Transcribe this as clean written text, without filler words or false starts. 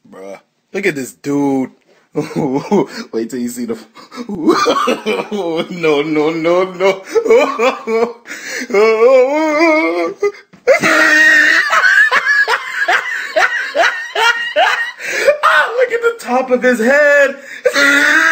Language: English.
Bruh. Look at this dude. Wait till you see the. No, no, no, no. Ah, look at the top of his head.